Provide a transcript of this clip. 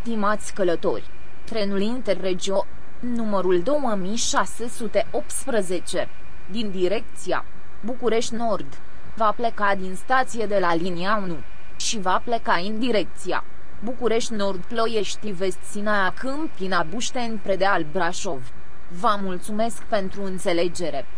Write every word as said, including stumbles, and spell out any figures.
Stimați călători, trenul Interregio, numărul două mii șase sute optsprezece, din direcția București Nord, va pleca din stație de la linia unu și va pleca în direcția București Nord Ploiești Vest Sinaia Câmpina Bușteni Predeal Brașov. Vă mulțumesc pentru înțelegere.